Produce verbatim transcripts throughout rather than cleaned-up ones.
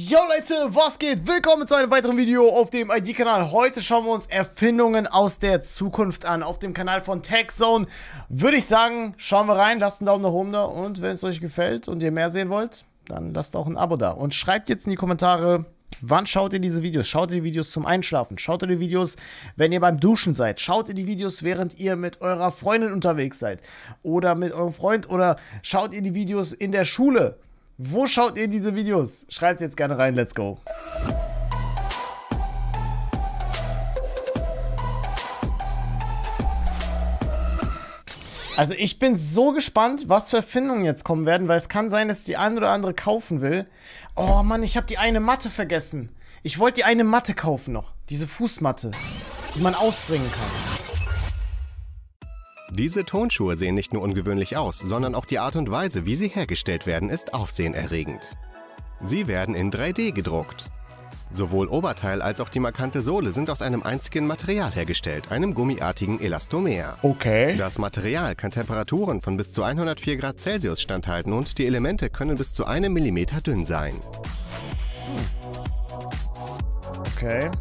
Yo Leute, was geht? Willkommen zu einem weiteren Video auf dem I D-Kanal. Heute schauen wir uns Erfindungen aus der Zukunft an. Auf dem Kanal von TechZone würde ich sagen, schauen wir rein, lasst einen Daumen nach oben da und wenn es euch gefällt und ihr mehr sehen wollt, dann lasst auch ein Abo da. Und schreibt jetzt in die Kommentare, wann schaut ihr diese Videos? Schaut ihr die Videos zum Einschlafen? Schaut ihr die Videos, wenn ihr beim Duschen seid? Schaut ihr die Videos, während ihr mit eurer Freundin unterwegs seid? Oder mit eurem Freund? Oder schaut ihr die Videos in der Schule? Wo schaut ihr diese Videos? Schreibt jetzt gerne rein, let's go. Also ich bin so gespannt, was für Erfindungen jetzt kommen werden, weil es kann sein, dass die eine oder andere kaufen will. Oh Mann, ich habe die eine Matte vergessen. Ich wollte die eine Matte kaufen noch. Diese Fußmatte, die man ausbringen kann. Diese Tonschuhe sehen nicht nur ungewöhnlich aus, sondern auch die Art und Weise, wie sie hergestellt werden, ist aufsehenerregend. Sie werden in drei D gedruckt. Sowohl Oberteil als auch die markante Sohle sind aus einem einzigen Material hergestellt, einem gummiartigen Elastomer. Okay. Das Material kann Temperaturen von bis zu hundertvier Grad Celsius standhalten und die Elemente können bis zu einem Millimeter dünn sein. Okay.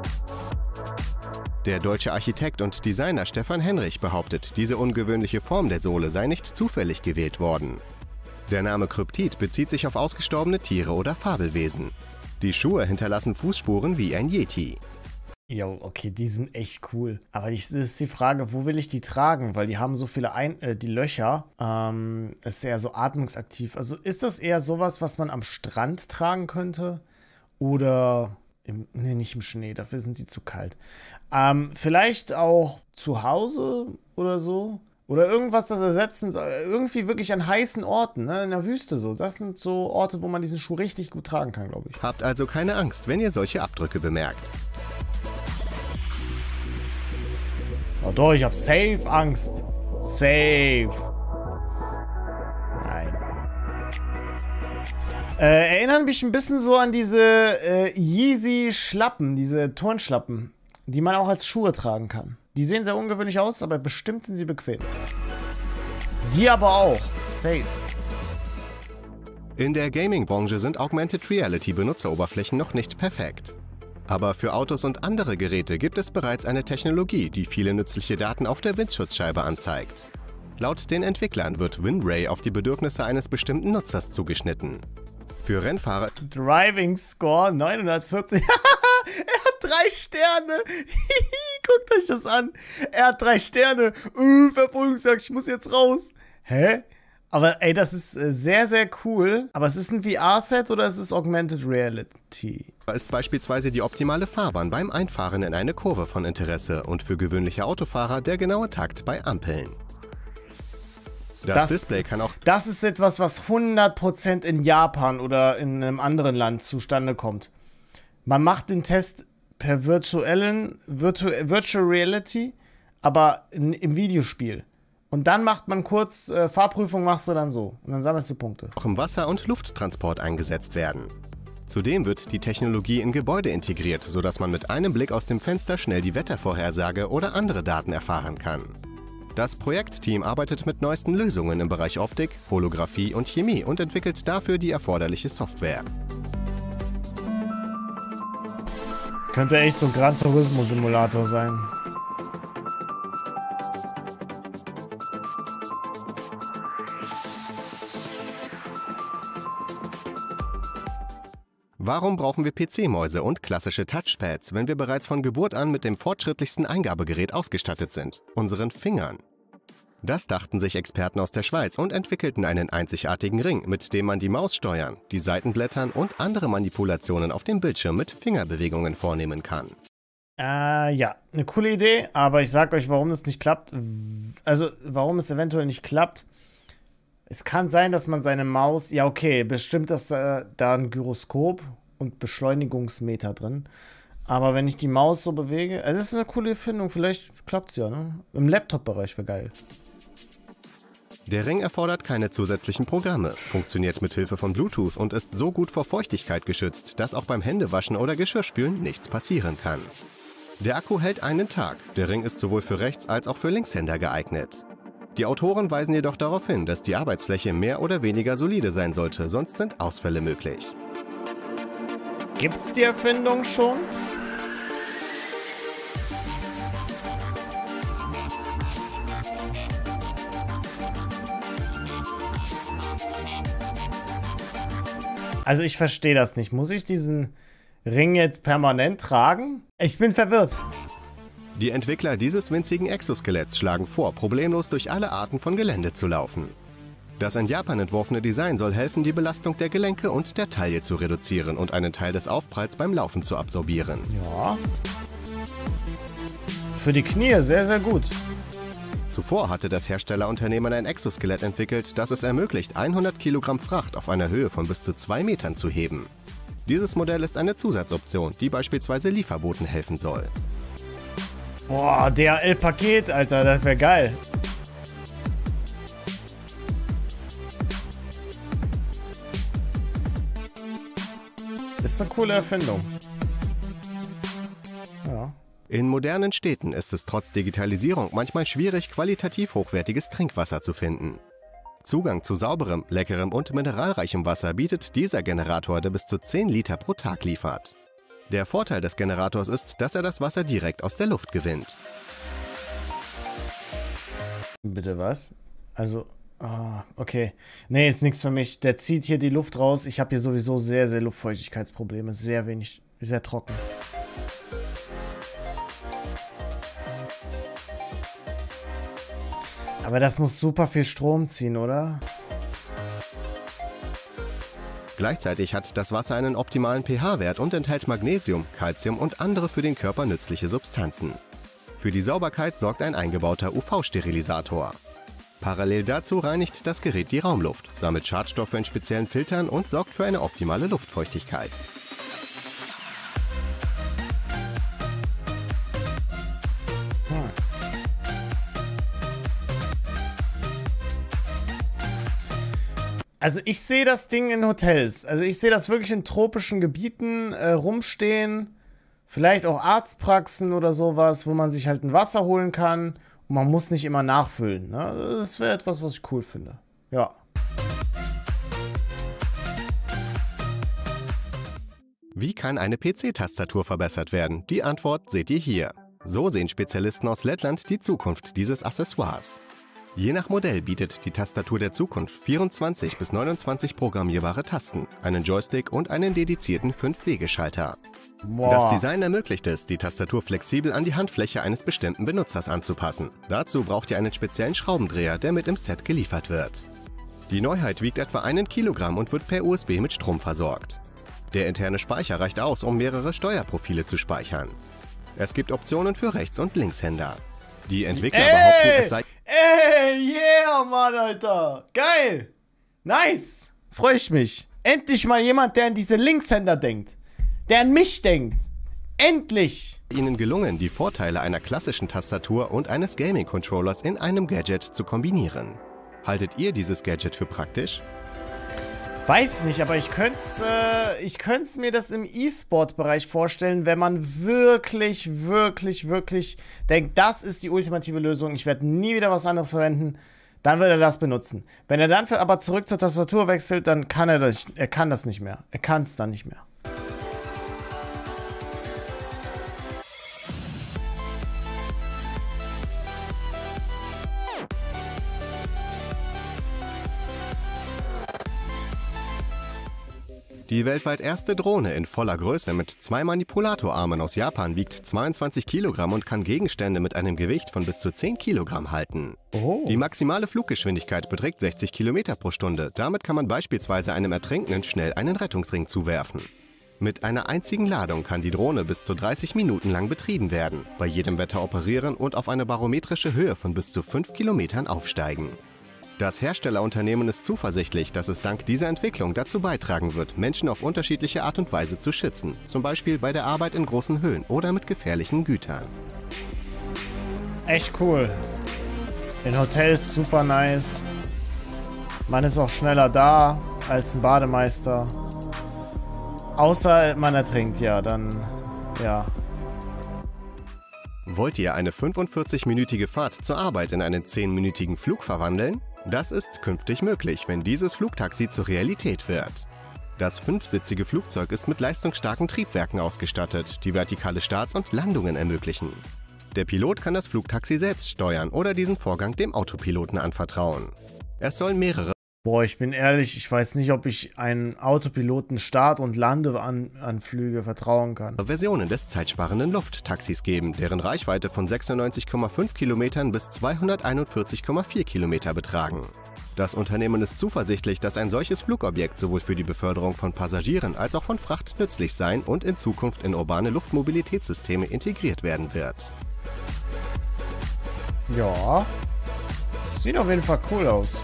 Der deutsche Architekt und Designer Stefan Henrich behauptet, diese ungewöhnliche Form der Sohle sei nicht zufällig gewählt worden. Der Name Kryptid bezieht sich auf ausgestorbene Tiere oder Fabelwesen. Die Schuhe hinterlassen Fußspuren wie ein Yeti. Jo, okay, die sind echt cool. Aber das ist die Frage, wo will ich die tragen? Weil die haben so viele Ein äh, die Löcher. Ähm, ist eher so atmungsaktiv. Also ist das eher sowas, was man am Strand tragen könnte? Oder im, nee, nicht im Schnee, dafür sind sie zu kalt. Ähm, vielleicht auch zu Hause oder so. Oder irgendwas, das ersetzen soll. Irgendwie wirklich an heißen Orten, ne? In der Wüste so. Das sind so Orte, wo man diesen Schuh richtig gut tragen kann, glaube ich. Habt also keine Angst, wenn ihr solche Abdrücke bemerkt. Oh doch, ich habe safe Angst. Safe. Nein. Äh, erinnern mich ein bisschen so an diese äh, Yeezy-Schlappen, diese Turnschlappen, die man auch als Schuhe tragen kann. Die sehen sehr ungewöhnlich aus, aber bestimmt sind sie bequem. Die aber auch. Safe. In der Gaming-Branche sind Augmented Reality-Benutzeroberflächen noch nicht perfekt. Aber für Autos und andere Geräte gibt es bereits eine Technologie, die viele nützliche Daten auf der Windschutzscheibe anzeigt. Laut den Entwicklern wird WinRay auf die Bedürfnisse eines bestimmten Nutzers zugeschnitten. Für Rennfahrer... Driving Score neunhundertvierzig. Er hat drei Sterne. Guckt euch das an. Er hat drei Sterne. Uh, Verfolgungsjagd, ich muss jetzt raus. Hä? Aber ey, das ist äh, sehr, sehr cool. Aber es ist ein V R-Set oder ist es Augmented Reality? Ist beispielsweise die optimale Fahrbahn beim Einfahren in eine Kurve von Interesse und für gewöhnliche Autofahrer der genaue Takt bei Ampeln. Das, das Display kann auch... Das ist etwas, was hundert Prozent in Japan oder in einem anderen Land zustande kommt. Man macht den Test per virtuellen, Virtu Virtual Reality, aber in, im Videospiel. Und dann macht man kurz äh, Fahrprüfung, machst du dann so. Und dann sammelst du Punkte. Auch im Wasser- und Lufttransport eingesetzt werden. Zudem wird die Technologie in Gebäude integriert, sodass man mit einem Blick aus dem Fenster schnell die Wettervorhersage oder andere Daten erfahren kann. Das Projektteam arbeitet mit neuesten Lösungen im Bereich Optik, Holographie und Chemie und entwickelt dafür die erforderliche Software. Könnte echt so ein Gran Turismo Simulator sein. Warum brauchen wir P C-Mäuse und klassische Touchpads, wenn wir bereits von Geburt an mit dem fortschrittlichsten Eingabegerät ausgestattet sind, unseren Fingern? Das dachten sich Experten aus der Schweiz und entwickelten einen einzigartigen Ring, mit dem man die Maus steuern, die Seiten blättern und andere Manipulationen auf dem Bildschirm mit Fingerbewegungen vornehmen kann. Äh, ja, eine coole Idee, aber ich sag euch, warum es nicht klappt. Also, warum es eventuell nicht klappt. Es kann sein, dass man seine Maus, ja okay, bestimmt ist da, da ein Gyroskop und Beschleunigungsmeter drin. Aber wenn ich die Maus so bewege, also das ist eine coole Erfindung, vielleicht klappt es ja, ne? Im Laptop-Bereich wäre geil. Der Ring erfordert keine zusätzlichen Programme, funktioniert mit Hilfe von Bluetooth und ist so gut vor Feuchtigkeit geschützt, dass auch beim Händewaschen oder Geschirrspülen nichts passieren kann. Der Akku hält einen Tag, der Ring ist sowohl für Rechts- als auch für Linkshänder geeignet. Die Autoren weisen jedoch darauf hin, dass die Arbeitsfläche mehr oder weniger solide sein sollte, sonst sind Ausfälle möglich. Gibt's die Erfindung schon? Also ich verstehe das nicht. Muss ich diesen Ring jetzt permanent tragen? Ich bin verwirrt. Die Entwickler dieses winzigen Exoskeletts schlagen vor, problemlos durch alle Arten von Gelände zu laufen. Das in Japan entworfene Design soll helfen, die Belastung der Gelenke und der Taille zu reduzieren und einen Teil des Aufpralls beim Laufen zu absorbieren. Ja. Für die Knie sehr, sehr gut. Zuvor hatte das Herstellerunternehmen ein Exoskelett entwickelt, das es ermöglicht, hundert Kilogramm Fracht auf einer Höhe von bis zu zwei Metern zu heben. Dieses Modell ist eine Zusatzoption, die beispielsweise Lieferboten helfen soll. Boah, D H L-Paket, Alter, das wäre geil. Ist eine coole Erfindung. Ja. In modernen Städten ist es trotz Digitalisierung manchmal schwierig, qualitativ hochwertiges Trinkwasser zu finden. Zugang zu sauberem, leckerem und mineralreichem Wasser bietet dieser Generator, der bis zu zehn Liter pro Tag liefert. Der Vorteil des Generators ist, dass er das Wasser direkt aus der Luft gewinnt. Bitte was? Also, ah, okay. Nee, ist nichts für mich. Der zieht hier die Luft raus. Ich habe hier sowieso sehr, sehr Luftfeuchtigkeitsprobleme. Sehr wenig, sehr trocken. Aber das muss super viel Strom ziehen, oder? Gleichzeitig hat das Wasser einen optimalen pH-Wert und enthält Magnesium, Calcium und andere für den Körper nützliche Substanzen. Für die Sauberkeit sorgt ein eingebauter U V-Sterilisator. Parallel dazu reinigt das Gerät die Raumluft, sammelt Schadstoffe in speziellen Filtern und sorgt für eine optimale Luftfeuchtigkeit. Also ich sehe das Ding in Hotels. Also ich sehe das wirklich in tropischen Gebieten äh, rumstehen. Vielleicht auch Arztpraxen oder sowas, wo man sich halt ein Wasser holen kann. Und man muss nicht immer nachfüllen. Ne? Das wäre etwas, was ich cool finde. Ja. Wie kann eine P C-Tastatur verbessert werden? Die Antwort seht ihr hier. So sehen Spezialisten aus Lettland die Zukunft dieses Accessoires. Je nach Modell bietet die Tastatur der Zukunft vierundzwanzig bis neunundzwanzig programmierbare Tasten, einen Joystick und einen dedizierten fünf Wege-Schalter. Wow. Das Design ermöglicht es, die Tastatur flexibel an die Handfläche eines bestimmten Benutzers anzupassen. Dazu braucht ihr einen speziellen Schraubendreher, der mit im Set geliefert wird. Die Neuheit wiegt etwa ein Kilogramm und wird per U S B mit Strom versorgt. Der interne Speicher reicht aus, um mehrere Steuerprofile zu speichern. Es gibt Optionen für Rechts- und Linkshänder. Die Entwickler Ey, behaupten, es sei... Ey, yeah, Mann, Alter. Geil. Nice. Freue ich mich. Endlich mal jemand, der an diese Linkshänder denkt. Der an mich denkt. Endlich. Ihnen gelungen, die Vorteile einer klassischen Tastatur und eines Gaming-Controllers in einem Gadget zu kombinieren. Haltet ihr dieses Gadget für praktisch? Weiß nicht, aber ich könnte äh, ich könnte mir das im E-Sport-Bereich vorstellen, wenn man wirklich, wirklich, wirklich denkt, das ist die ultimative Lösung, ich werde nie wieder was anderes verwenden, dann wird er das benutzen. Wenn er dann für, aber zurück zur Tastatur wechselt, dann kann er das, er kann das nicht mehr. Er kann es dann nicht mehr. Die weltweit erste Drohne in voller Größe mit zwei Manipulatorarmen aus Japan wiegt zweiundzwanzig Kilogramm und kann Gegenstände mit einem Gewicht von bis zu zehn Kilogramm halten. Oh. Die maximale Fluggeschwindigkeit beträgt sechzig Kilometer pro Stunde. Damit kann man beispielsweise einem Ertrinkenden schnell einen Rettungsring zuwerfen. Mit einer einzigen Ladung kann die Drohne bis zu dreißig Minuten lang betrieben werden, bei jedem Wetter operieren und auf eine barometrische Höhe von bis zu fünf Kilometern aufsteigen. Das Herstellerunternehmen ist zuversichtlich, dass es dank dieser Entwicklung dazu beitragen wird, Menschen auf unterschiedliche Art und Weise zu schützen, zum Beispiel bei der Arbeit in großen Höhen oder mit gefährlichen Gütern. Echt cool. In Hotels super nice. Man ist auch schneller da als ein Bademeister. Außer man ertrinkt, ja, dann, ja. Wollt ihr eine fünfundvierzig-minütige Fahrt zur Arbeit in einen zehnminütigen Flug verwandeln? Das ist künftig möglich, wenn dieses Flugtaxi zur Realität wird. Das fünfsitzige Flugzeug ist mit leistungsstarken Triebwerken ausgestattet, die vertikale Starts und Landungen ermöglichen. Der Pilot kann das Flugtaxi selbst steuern oder diesen Vorgang dem Autopiloten anvertrauen. Es sollen mehrere Boah, ich bin ehrlich, ich weiß nicht, ob ich einen Autopiloten Start- und Landeanflüge vertrauen kann. Versionen des zeitsparenden Lufttaxis geben, deren Reichweite von sechsundneunzig Komma fünf Kilometern bis zweihunderteinundvierzig Komma vier Kilometer betragen. Das Unternehmen ist zuversichtlich, dass ein solches Flugobjekt sowohl für die Beförderung von Passagieren als auch von Fracht nützlich sein und in Zukunft in urbane Luftmobilitätssysteme integriert werden wird. Ja, sieht auf jeden Fall cool aus.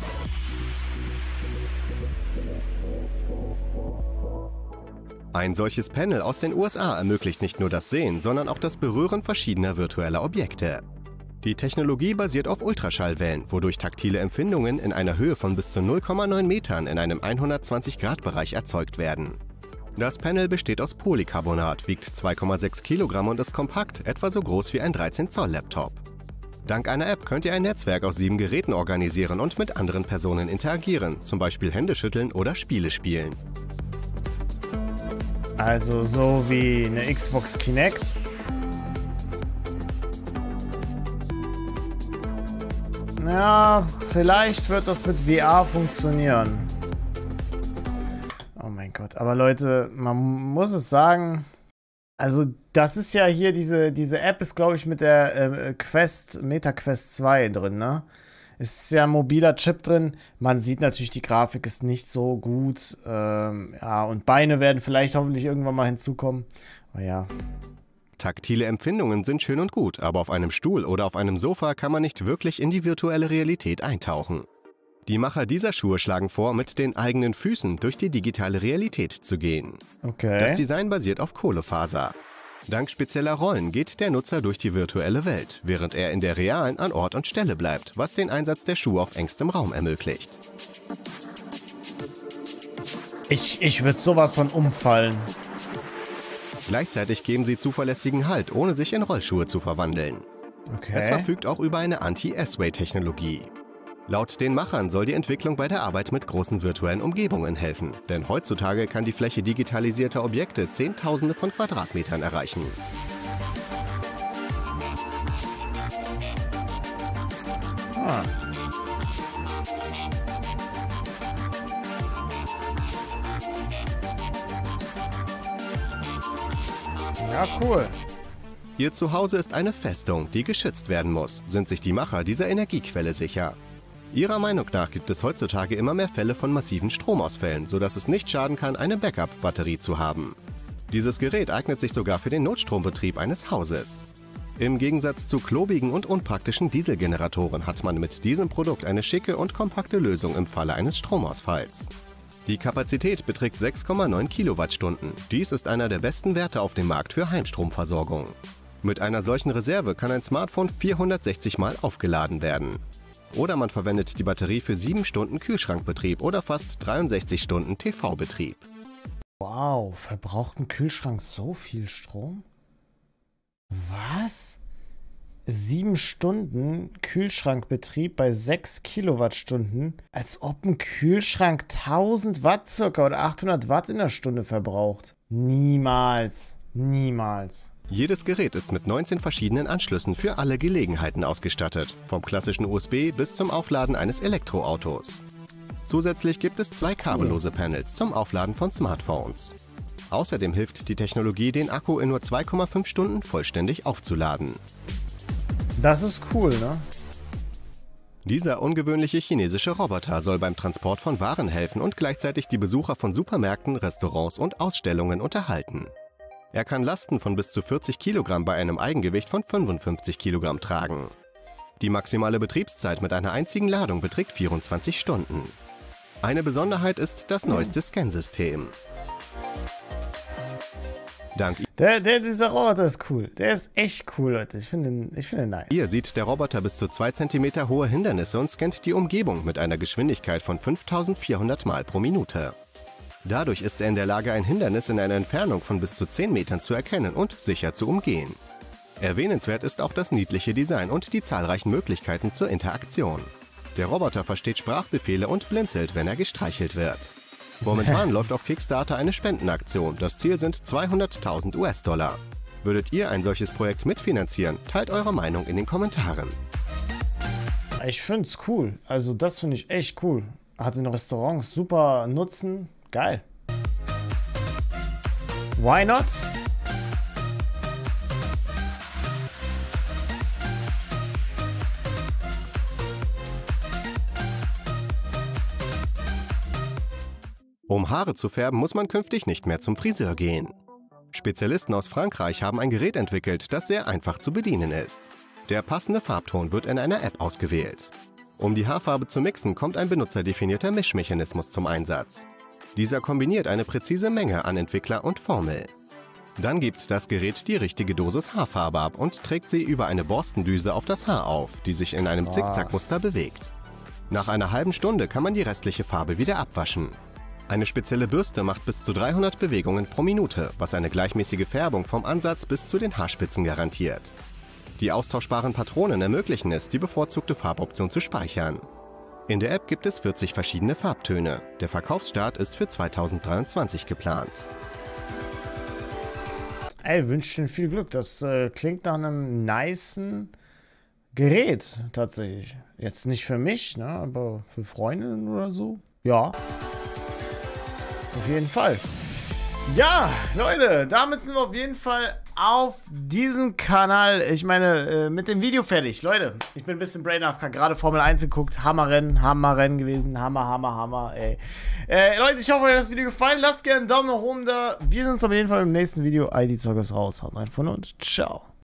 Ein solches Panel aus den U S A ermöglicht nicht nur das Sehen, sondern auch das Berühren verschiedener virtueller Objekte. Die Technologie basiert auf Ultraschallwellen, wodurch taktile Empfindungen in einer Höhe von bis zu null Komma neun Metern in einem hundertzwanzig Grad Bereich erzeugt werden. Das Panel besteht aus Polycarbonat, wiegt zwei Komma sechs Kilogramm und ist kompakt, etwa so groß wie ein dreizehn Zoll Laptop. Dank einer App könnt ihr ein Netzwerk aus sieben Geräten organisieren und mit anderen Personen interagieren, zum Beispiel Hände schütteln oder Spiele spielen. Also so wie eine Xbox Kinect. Ja, vielleicht wird das mit V R funktionieren. Oh mein Gott, aber Leute, man muss es sagen, also das ist ja hier, diese, diese App ist glaube ich mit der äh, Quest, Meta Quest zwei drin, ne? Ist ja ein mobiler Chip drin. Man sieht natürlich, die Grafik ist nicht so gut. Ähm, ja, und Beine werden vielleicht hoffentlich irgendwann mal hinzukommen. Aber ja. Taktile Empfindungen sind schön und gut, aber auf einem Stuhl oder auf einem Sofa kann man nicht wirklich in die virtuelle Realität eintauchen. Die Macher dieser Schuhe schlagen vor, mit den eigenen Füßen durch die digitale Realität zu gehen. Okay. Das Design basiert auf Kohlefaser. Dank spezieller Rollen geht der Nutzer durch die virtuelle Welt, während er in der realen an Ort und Stelle bleibt, was den Einsatz der Schuhe auf engstem Raum ermöglicht. Ich, ich würde sowas von umfallen. Gleichzeitig geben sie zuverlässigen Halt, ohne sich in Rollschuhe zu verwandeln. Okay. Es verfügt auch über eine Anti-S-Way-Technologie. Laut den Machern soll die Entwicklung bei der Arbeit mit großen virtuellen Umgebungen helfen, denn heutzutage kann die Fläche digitalisierter Objekte Zehntausende von Quadratmetern erreichen. Ah. Ja, cool. Ihr Zuhause ist eine Festung, die geschützt werden muss. Sind sich die Macher dieser Energiequelle sicher? Ihrer Meinung nach gibt es heutzutage immer mehr Fälle von massiven Stromausfällen, sodass es nicht schaden kann, eine Backup-Batterie zu haben. Dieses Gerät eignet sich sogar für den Notstrombetrieb eines Hauses. Im Gegensatz zu klobigen und unpraktischen Dieselgeneratoren hat man mit diesem Produkt eine schicke und kompakte Lösung im Falle eines Stromausfalls. Die Kapazität beträgt sechs Komma neun Kilowattstunden. Dies ist einer der besten Werte auf dem Markt für Heimstromversorgung. Mit einer solchen Reserve kann ein Smartphone vierhundertsechzig Mal aufgeladen werden. Oder man verwendet die Batterie für sieben Stunden Kühlschrankbetrieb oder fast dreiundsechzig Stunden T V-Betrieb. Wow, verbraucht ein Kühlschrank so viel Strom? Was? Sieben Stunden Kühlschrankbetrieb bei sechs Kilowattstunden? Als ob ein Kühlschrank tausend Watt circa oder achthundert Watt in der Stunde verbraucht. Niemals. Niemals. Jedes Gerät ist mit neunzehn verschiedenen Anschlüssen für alle Gelegenheiten ausgestattet, vom klassischen U S B bis zum Aufladen eines Elektroautos. Zusätzlich gibt es zwei kabellose Panels zum Aufladen von Smartphones. Außerdem hilft die Technologie, den Akku in nur zwei Komma fünf Stunden vollständig aufzuladen. Das ist cool, ne? Dieser ungewöhnliche chinesische Roboter soll beim Transport von Waren helfen und gleichzeitig die Besucher von Supermärkten, Restaurants und Ausstellungen unterhalten. Er kann Lasten von bis zu vierzig Kilogramm bei einem Eigengewicht von fünfundfünfzig Kilogramm tragen. Die maximale Betriebszeit mit einer einzigen Ladung beträgt vierundzwanzig Stunden. Eine Besonderheit ist das neueste Scansystem. Dank Der, der, dieser Roboter ist cool. Der ist echt cool, Leute. Ich finde ihn, ich finde ihn nice. Hier sieht der Roboter bis zu zwei Zentimeter hohe Hindernisse und scannt die Umgebung mit einer Geschwindigkeit von fünftausendvierhundert Mal pro Minute. Dadurch ist er in der Lage, ein Hindernis in einer Entfernung von bis zu zehn Metern zu erkennen und sicher zu umgehen. Erwähnenswert ist auch das niedliche Design und die zahlreichen Möglichkeiten zur Interaktion. Der Roboter versteht Sprachbefehle und blinzelt, wenn er gestreichelt wird. Momentan läuft auf Kickstarter eine Spendenaktion. Das Ziel sind zweihunderttausend US-Dollar. Würdet ihr ein solches Projekt mitfinanzieren? Teilt eure Meinung in den Kommentaren. Ich finde es cool. Also das finde ich echt cool. Hat in Restaurants super Nutzen. Geil. Why not? Um Haare zu färben, muss man künftig nicht mehr zum Friseur gehen. Spezialisten aus Frankreich haben ein Gerät entwickelt, das sehr einfach zu bedienen ist. Der passende Farbton wird in einer App ausgewählt. Um die Haarfarbe zu mixen, kommt ein benutzerdefinierter Mischmechanismus zum Einsatz. Dieser kombiniert eine präzise Menge an Entwickler und Formel. Dann gibt das Gerät die richtige Dosis Haarfarbe ab und trägt sie über eine Borstendüse auf das Haar auf, die sich in einem Zickzackmuster bewegt. Nach einer halben Stunde kann man die restliche Farbe wieder abwaschen. Eine spezielle Bürste macht bis zu dreihundert Bewegungen pro Minute, was eine gleichmäßige Färbung vom Ansatz bis zu den Haarspitzen garantiert. Die austauschbaren Patronen ermöglichen es, die bevorzugte Farboption zu speichern. In der App gibt es vierzig verschiedene Farbtöne. Der Verkaufsstart ist für zweitausenddreiundzwanzig geplant. Ey, wünsche Ihnen viel Glück. Das äh, klingt nach einem nicen Gerät tatsächlich. Jetzt nicht für mich, ne, aber für Freundinnen oder so. Ja. Auf jeden Fall. Ja, Leute, damit sind wir auf jeden Fall auf diesem Kanal, ich meine, äh, mit dem Video fertig. Leute, ich bin ein bisschen brain A F K, gerade Formel eins geguckt, Hammerrennen, Hammerrennen gewesen, Hammer, Hammer, Hammer, ey. Äh, Leute, ich hoffe, euch hat das Video gefallen. Lasst gerne einen Daumen nach oben da. Wir sehen uns auf jeden Fall im nächsten Video. I D Zockers raus. Haut rein von und ciao.